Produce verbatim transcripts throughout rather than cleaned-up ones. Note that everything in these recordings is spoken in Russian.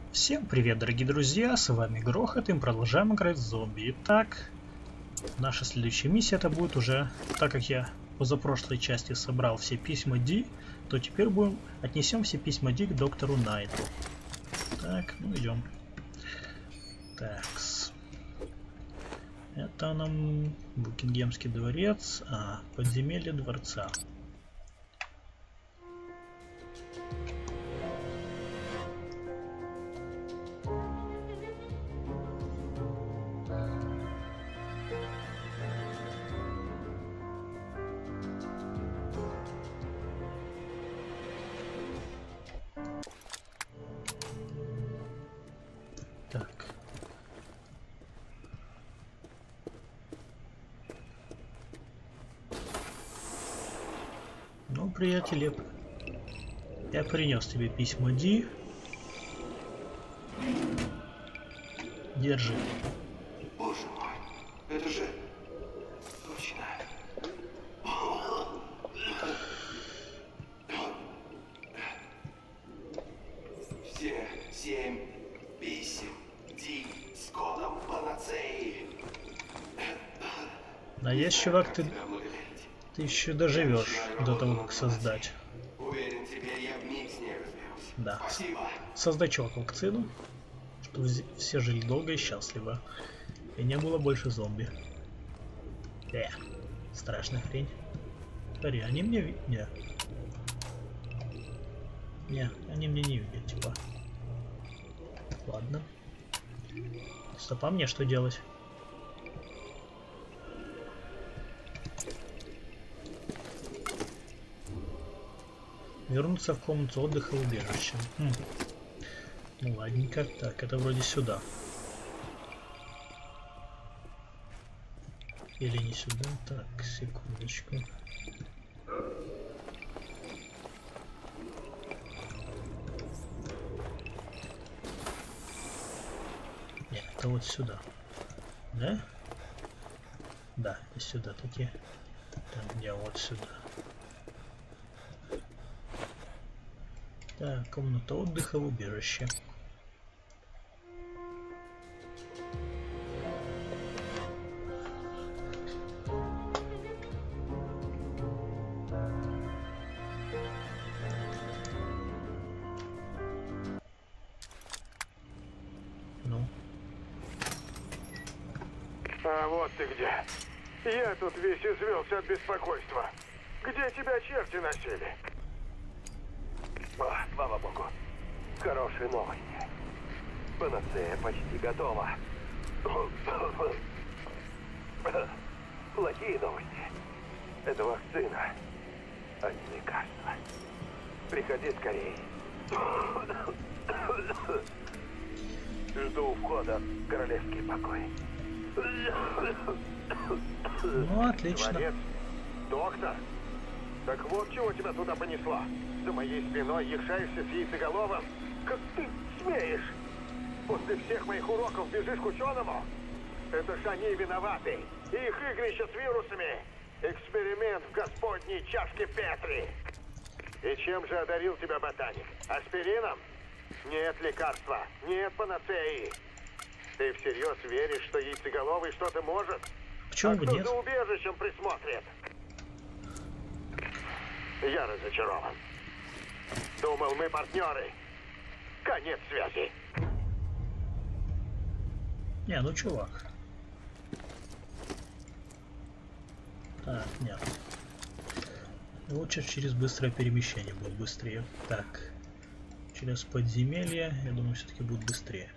Всем привет, дорогие друзья, с вами Грохот, и мы продолжаем играть в зомби. Итак, наша следующая миссия это будет уже, так как я в позапрошлой части собрал все письма Ди, то теперь будем отнесем все письма Ди к доктору Найту. Так, ну идем. Такс. Это нам Букингемский дворец, а подземелье дворца. Ну, приятель, я принес тебе письма Ди. Держи. Боже мой, это же точно. Все семь писем Ди с кодом панацеи. Надеюсь, чувак, ты, ты еще доживешь до того, как создать. Уверен, теперь я в миг с ней разберусь. Да. Спасибо. Создай чувак вакцину, чтобы все жили долго и счастливо. И не было больше зомби. Э, страшная хрень. Смотри, они мне видят. Не. Не, они мне не видят, типа. Ладно. Стоп, а мне что делать? Вернуться в комнату отдыха и убежища. Хм. Ну ладненько. Так, это вроде сюда. Или не сюда? Так, секундочку. Нет, это вот сюда. Да? Да, это сюда таки. Так, где вот сюда. Так, комната отдыха в убежище. Ну. А вот ты где. Я тут весь извелся от беспокойства. Где тебя черти носили? О, слава богу. Хорошие новости. Панацея почти готова. Плохие новости. Это вакцина, а не лекарство. Приходи скорее. Жду у входа в королевский покой. Ну, отлично. Дворец? Доктор? Так вот чего тебя туда понесло. За моей спиной якшаешься с яйцеголовым? Как ты смеешь? После всех моих уроков бежишь к ученому? Это ж они виноваты. Их игрища с вирусами. Эксперимент в господней чашке Петри. И чем же одарил тебя ботаник? Аспирином? Нет лекарства, нет панацеи. Ты всерьез веришь, что яйцеголовый что-то может? Почему а бы кто нет? за убежищем присмотрит? Я разочарован. Думал, мы партнеры. Конец связи. Не, ну чувак. Так, нет. Лучше через быстрое перемещение будет быстрее. Так. Через подземелье, я думаю, все-таки будет быстрее.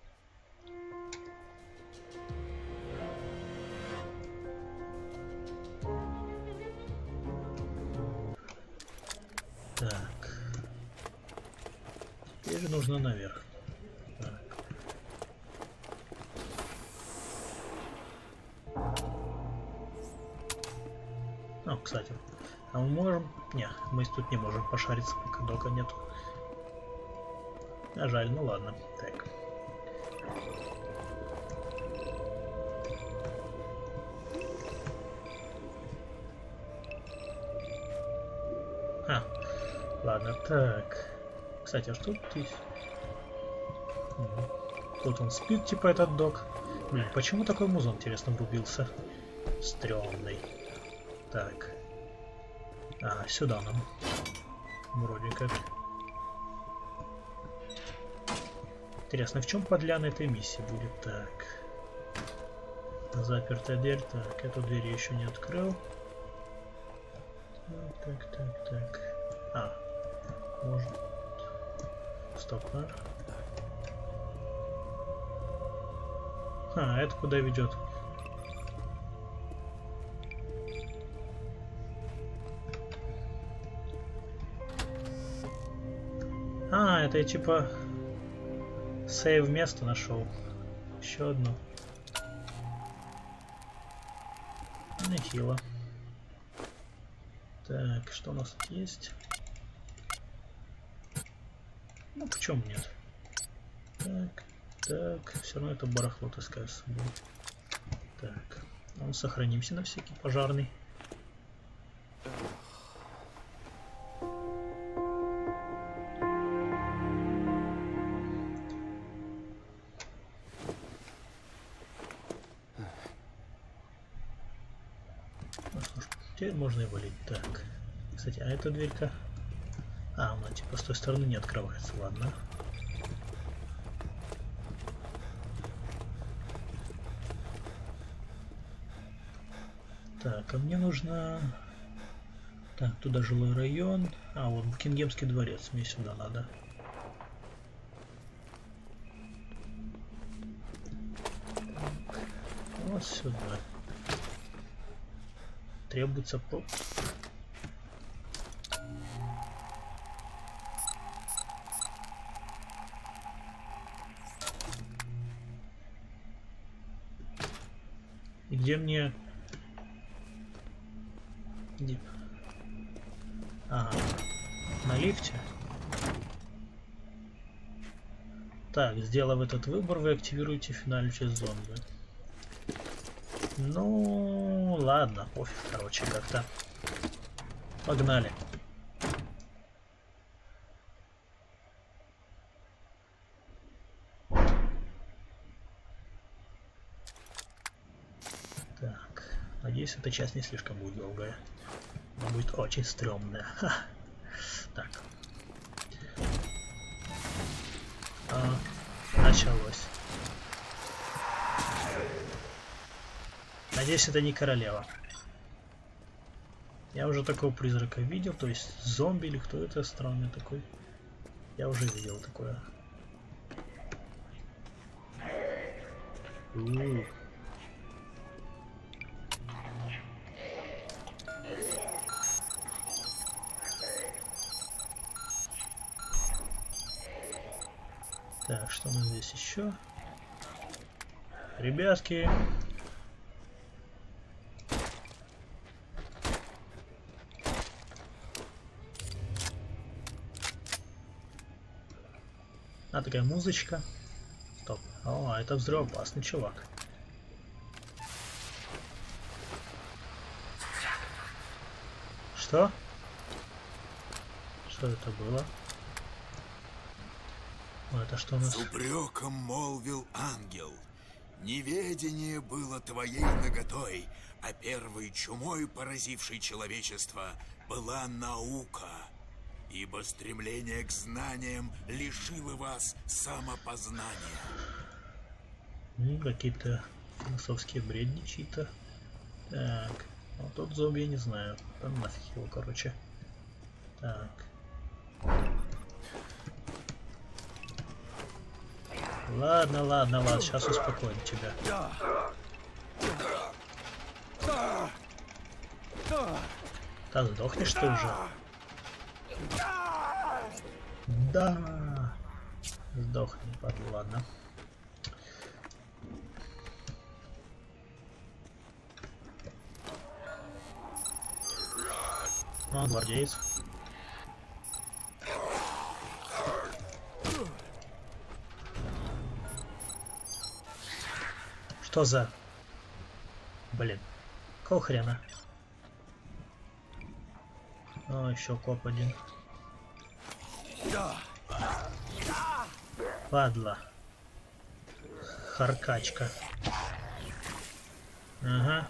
Так. Теперь же нужно наверх. Так. О, кстати. А мы можем... Не, мы тут не можем пошариться, пока дока нету. А жаль, ну ладно. Так. А, ладно, так. Кстати, а что тут есть? Тут он спит, типа этот док. Блин, почему такой музон, интересно, врубился? Стрёмный. Так. А, сюда нам. Вроде как. Интересно, в чем подляна этой миссии будет? Так. Запертая дверь. Так, эту дверь я еще не открыл. Так, так, так, так. А, может. Стоп, а? А, это куда ведет? А, это я типа сейв место нашел. Еще одно. Нехило. Так, что у нас тут есть? Ну, почему нет? Так, так, все равно это барахло таскаю с собой. Так, ну, сохранимся на всякий пожарный. Теперь можно и валить. Так. Кстати, а эта дверька... А, она типа с той стороны не открывается. Ладно. Так, а мне нужно... Так, туда жилой район. А, вот Букингемский дворец. Мне сюда надо. Вот сюда. Требуется поп. И где мне... Где... Ага. На лифте. Так, сделав этот выбор, вы активируете финальную часть зомби. Ну, ладно, пофиг, короче, как-то. Погнали. Так, надеюсь, эта часть не слишком будет долгая. Она будет очень стрёмная. Ха. Так. А, началось. Надеюсь, это не королева. Я уже такого призрака видел, то есть зомби или кто это странный такой. Я уже видел такое. У-у-у. Так, что у нас здесь еще? Ребятки. А, такая музычка. Стоп. О, это взрывоопасный чувак. Что? Что это было? О, это что у нас? С упреком молвил ангел. Неведение было твоей наготой, а первой чумой, поразившей человечество, была наука. Ибо стремление к знаниям лишило вас самопознания. Ну, какие-то философские бредни чьи-то. Так, а вот тот зомби я не знаю. Там нафиг его, короче. Так. Ладно, ладно, ладно, сейчас успокоим тебя. Да сдохнешь ты уже. Да. Сдохни, падла, ладно. О, гвардеец. Что за... Блин. Какого хрена? О, еще коп один. Падла. Харкачка. Ага.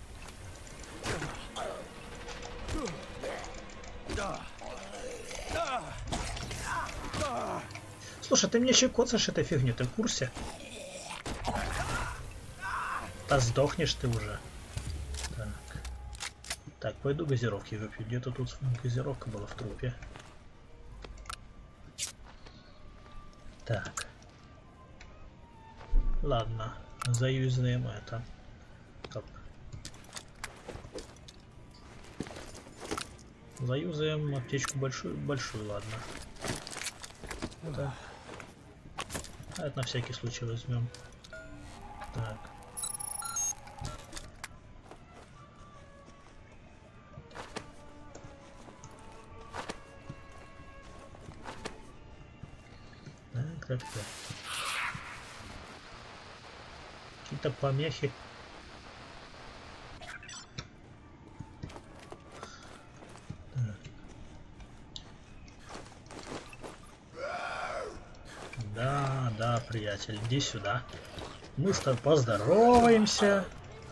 Слушай, ты мне еще коцаешь этой фигню, ты в курсе? Да сдохнешь ты уже. Так. Так, пойду газировки выпью. Где-то тут газировка была в трупе. Так. Ладно, заюзаем это. Топ. Заюзаем аптечку большую, большую, ладно. Так. А это на всякий случай возьмем. Так. Так, так, так. Какие-то помехи. Да, да, приятель, иди сюда. Мы с тобой поздороваемся.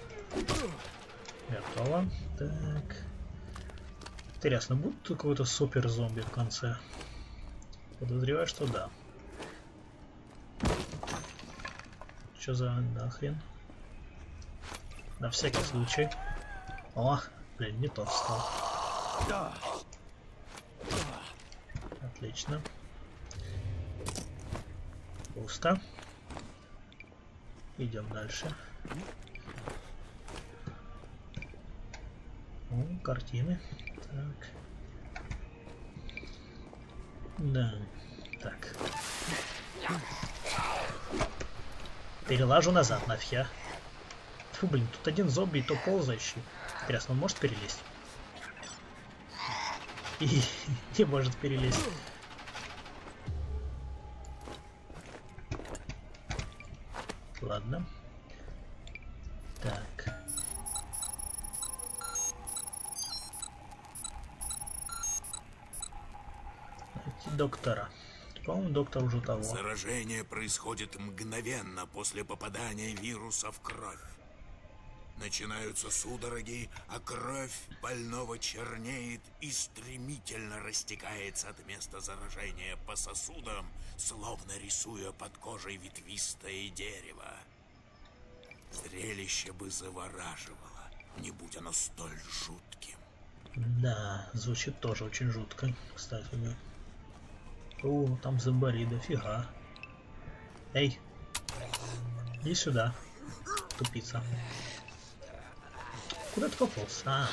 Готово. Так. Интересно, будет тут какой-то супер зомби в конце? Подозреваю, что да. Что за нахрен? На всякий случай. О, блин, не тот встал. Отлично. Пусто. Идем дальше. О, картины. Так. Да. Так. Перелажу назад, нафиг я. Фу, блин, тут один зомби, и то ползающий. Интересно, он может перелезть? И не может перелезть. Ладно. Так. Найти доктора. По-моему, доктор уже того. Заражение происходит мгновенно после попадания вируса в кровь. Начинаются судороги, а кровь больного чернеет и стремительно растекается от места заражения по сосудам, словно рисуя под кожей ветвистое дерево. Зрелище бы завораживало, не будь оно столь жутким. Да, звучит тоже очень жутко, кстати, да. О, там зомбари, дофига. Эй, иди сюда, тупица. Куда ты пополз? А.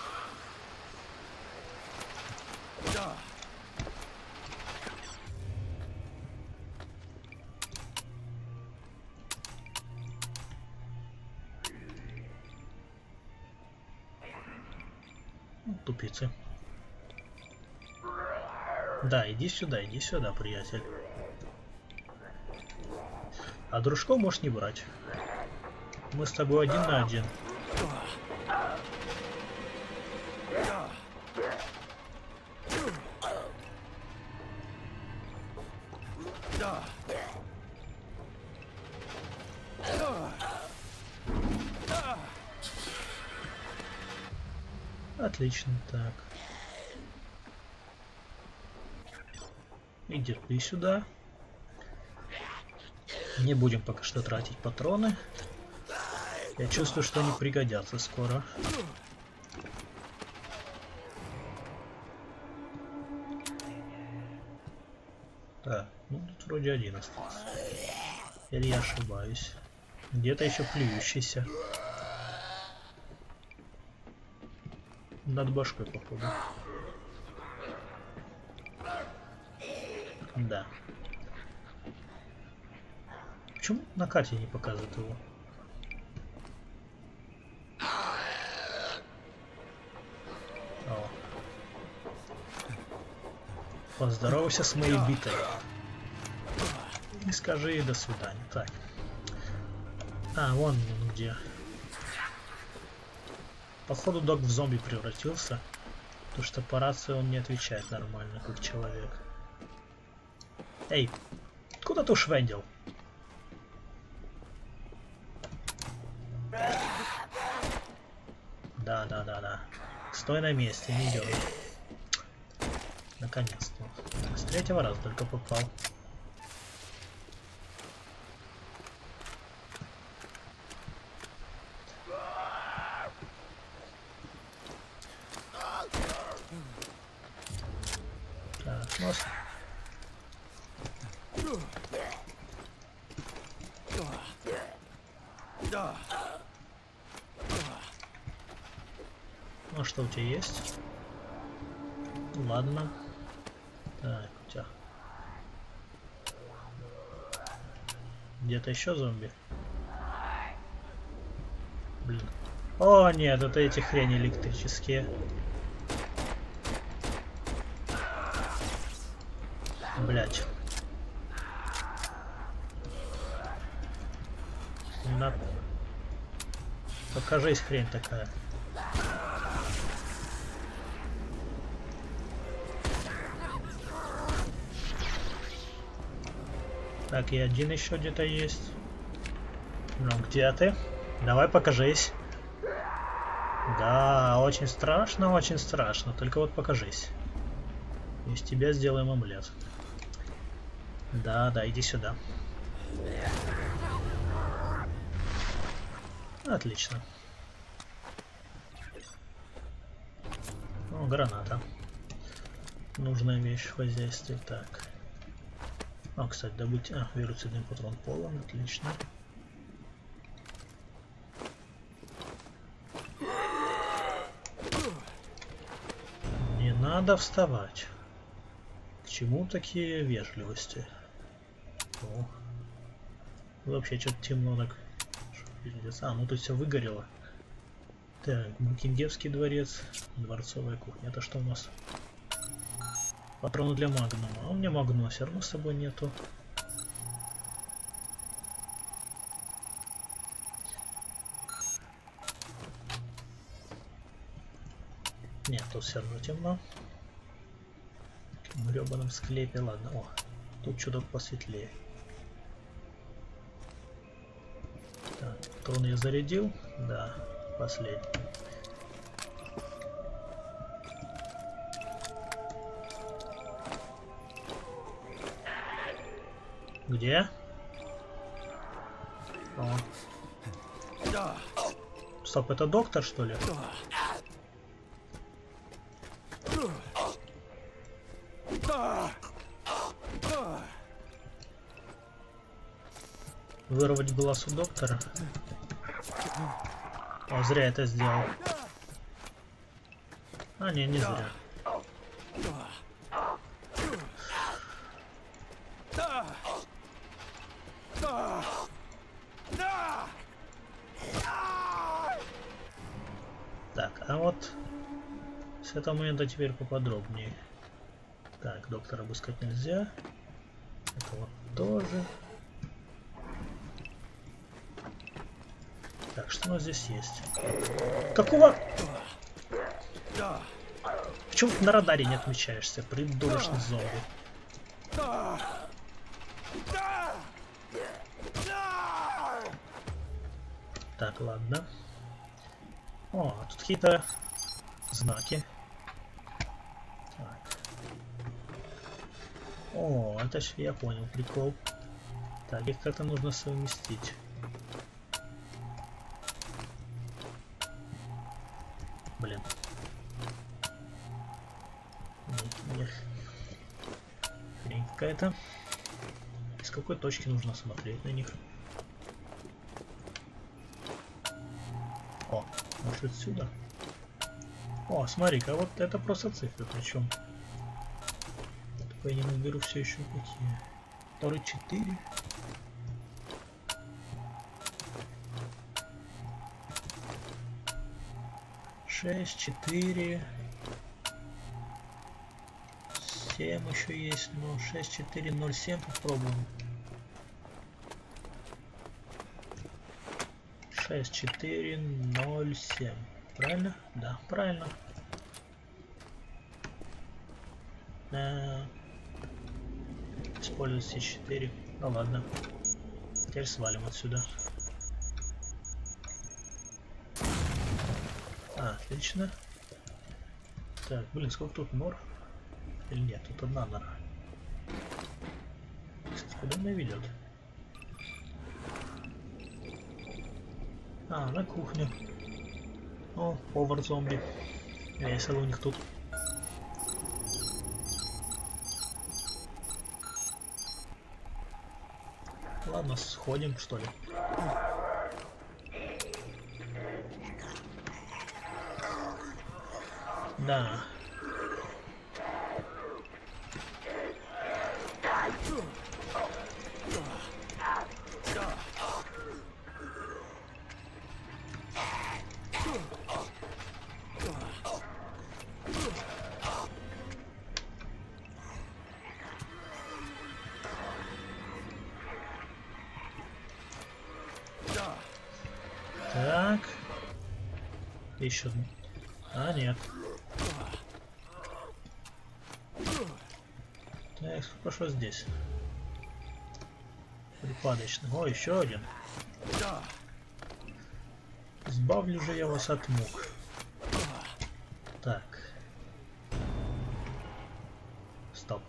Тупицы. Да, иди сюда, иди сюда, приятель. А дружков можешь не брать. Мы с тобой один на один. Отлично, так. Иди ты сюда. Не будем пока что тратить патроны. Я чувствую, что они пригодятся скоро. Так, ну тут вроде один остался. Или я ошибаюсь. Где-то еще плюющийся. Над башкой, походу. Да. Почему на карте не показывает его? О. Поздоровайся с моей битой. И скажи ей до свидания. Так. А, вон он где. Походу док в зомби превратился. Потому что по рации он не отвечает нормально, как человек. Эй, куда ты ушвендил? Да, да, да, да. Стой на месте, не дергай. Наконец-то. С третьего раза только попал. Так, нос. Ну что у тебя есть? Ладно. Так, у тебя. Где-то еще зомби? Блин. О, нет, это эти хрени электрические. Блять. На... Покажись, хрень такая. Так, и один еще где-то есть. Ну, где ты? Давай покажись. Да, очень страшно, очень страшно. Только вот покажись. Из тебя сделаем омлет. Да, да, иди сюда. Отлично. О, граната. Нужная вещь в хозяйстве. Так. А, кстати, добыть... А, вируцидный патрон полон. Отлично. Не надо вставать. К чему такие вежливости? О. Вообще что-то темно так. А, ну тут все выгорело. Так, Букингемский дворец, дворцовая кухня. Это что у нас? Патроны для магнума. А у меня магнума все равно с собой нету. Нет, тут все равно темно. В гребаном склепе. Ладно, о, тут чуток посветлее. Так, патрон я зарядил. Да, последний. Где? О. Стоп, это доктор, что ли? Вырвать глаз у доктора? О, зря это сделал. А, не, не зря. Так, а вот с этого момента теперь поподробнее. Так, доктора обыскать нельзя. Это вот тоже. Так, что у нас здесь есть? Какого? Почему ты на радаре не отмечаешься, придурочный зомби? Так, ладно. О, тут какие-то знаки. Так. О, это ж я понял, прикол. Так, их как-то нужно совместить. Блин. Нет, хрень какая-то. С какой точки нужно смотреть на них? О, может отсюда? О, смотри-ка, вот это просто цифры, причем. Только я не наберу все еще какие. Второй четыре. Шесть, четыре. Семь еще есть, но шесть, четыре, ноль, семь попробуем. шесть, четыре, ноль, семь. Правильно? Да, правильно. А, использовать все четыре. Ну ладно. Теперь свалим отсюда. А, отлично. Так, блин, сколько тут нор? Или нет, тут одна нора. Кстати, куда она ведет? А, на кухню. О, повар зомби. Весело у них тут. Ладно, сходим, что ли. Да. Так. Еще. А, нет. Так, хорошо здесь. Припадочный. О, еще один. Избавлю же я вас от мук. Так. Стоп.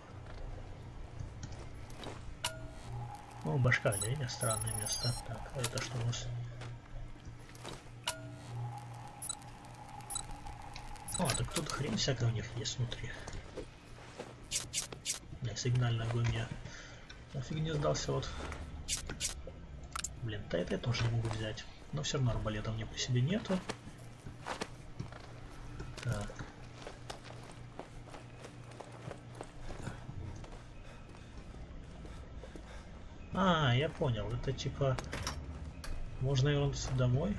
О, башка, не странное место. Так, а это что у нас? О, так тут хрень всякая у них есть внутри. Не, сигнальный огонь мне нафиг не сдался, вот. Блин, да это я тоже не могу взять. Но все равно арбалета мне по себе нету. Так. А, я понял, это типа... Можно вернуться домой?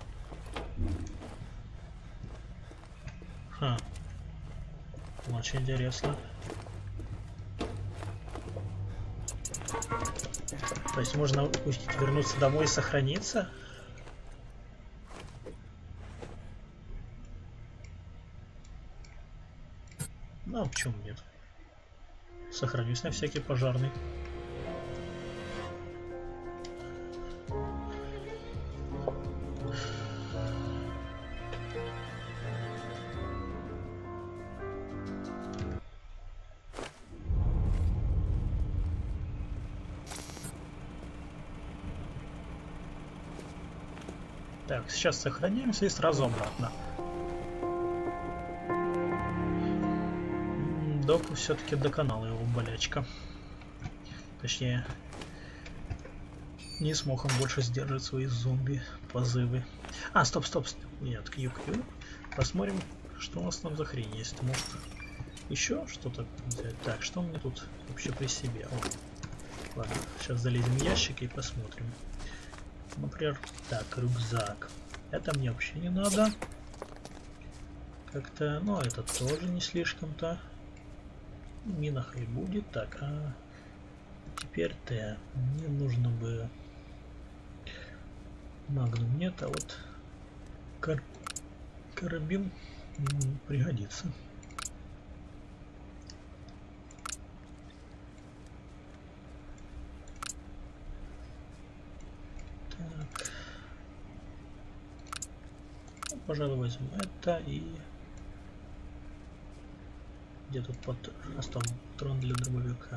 Ха. Очень интересно. То есть можно пустить, вернуться домой и сохраниться? Ну, а почему нет? Сохранюсь на всякий пожарный. Так, сейчас сохраняемся и сразу обратно. Доку все-таки доконал его болячка. Точнее, не смог он больше сдерживать свои зомби-позывы. А, стоп, стоп, нет, Q-Q. Посмотрим, что у нас там за хрень есть. Может, еще что-то взять? Так, что у меня тут вообще при себе? О, ладно, сейчас залезем в ящик и посмотрим. Например, так, рюкзак. Это мне вообще не надо. Как-то, ну, это тоже не слишком-то. Мина хай будет. Так, а теперь-то мне нужно бы магнум нет, а вот кар карабин м, пригодится. Так. Ну, пожалуй, возьму это и где тут патрон для дробовика?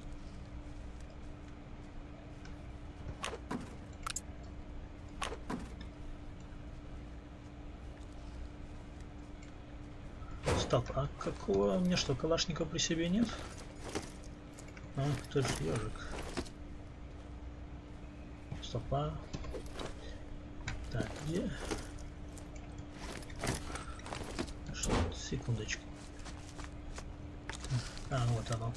Стоп, а какого у меня что, калашника при себе нет? А, кто же ежик? Стоп, а? Так, где? Что? Секундочку. А, вот оно.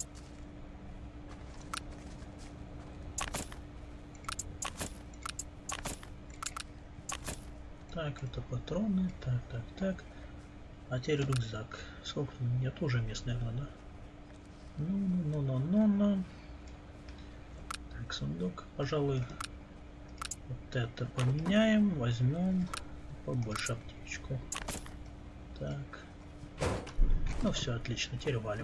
Так, это патроны. Так, так, так. А теперь рюкзак. Сколько у меня тоже мест, наверное, да? Ну, ну, ну, ну, ну. Так, сундук. Пожалуй, вот это поменяем. Возьмем побольше аптечку. Так. Ну все, отлично, теперь валим.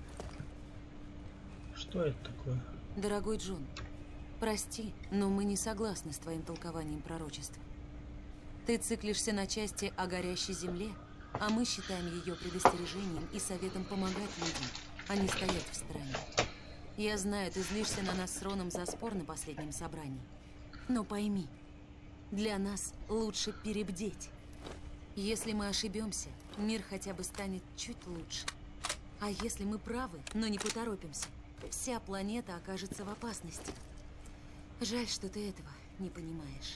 Что это такое? Дорогой Джон, прости, но мы не согласны с твоим толкованием пророчества. Ты циклишься на части о горящей земле, а мы считаем ее предостережением и советом помогать людям, а не стоять в стороне. Я знаю, ты злишься на нас с Роном за спор на последнем собрании. Но пойми, для нас лучше перебдеть. Если мы ошибемся, мир хотя бы станет чуть лучше. А если мы правы, но не поторопимся, вся планета окажется в опасности. Жаль, что ты этого не понимаешь.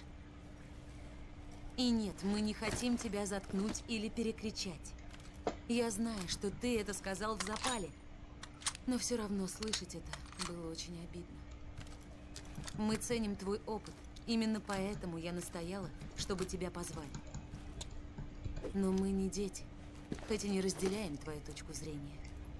И нет, мы не хотим тебя заткнуть или перекричать. Я знаю, что ты это сказал в запале, но все равно слышать это было очень обидно. Мы ценим твой опыт, именно поэтому я настояла, чтобы тебя позвали. Но мы не дети, хоть и не разделяем твою точку зрения.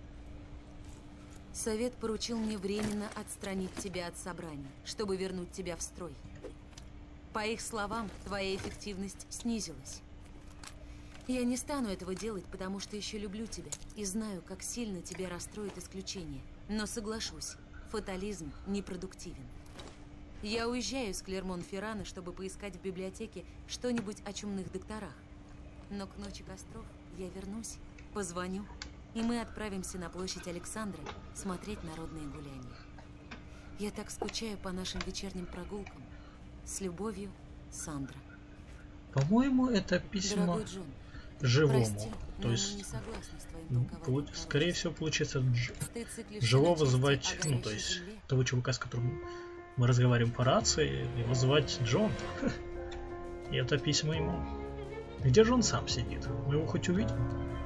Совет поручил мне временно отстранить тебя от собрания, чтобы вернуть тебя в строй. По их словам, твоя эффективность снизилась. Я не стану этого делать, потому что еще люблю тебя и знаю, как сильно тебя расстроит исключение. Но соглашусь, фатализм непродуктивен. Я уезжаю с Клермон-Феррана, чтобы поискать в библиотеке что-нибудь о чумных докторах. Но к ночи костров я вернусь, позвоню, и мы отправимся на площадь Александра смотреть народные гуляния. Я так скучаю по нашим вечерним прогулкам. С любовью, Сандра. По-моему, это письмо Дорогой Джон, живому. прости, но То мы есть, не согласны с твоим ну, толкованием полу- скорее всего, получится дж- Ты циклишься живого на части звать, о ну, то горящей есть, земле. того чувака, с которым мы разговариваем по рации, его звать Джон. И это письмо ему. Где же он сам сидит? Мы его хоть увидим?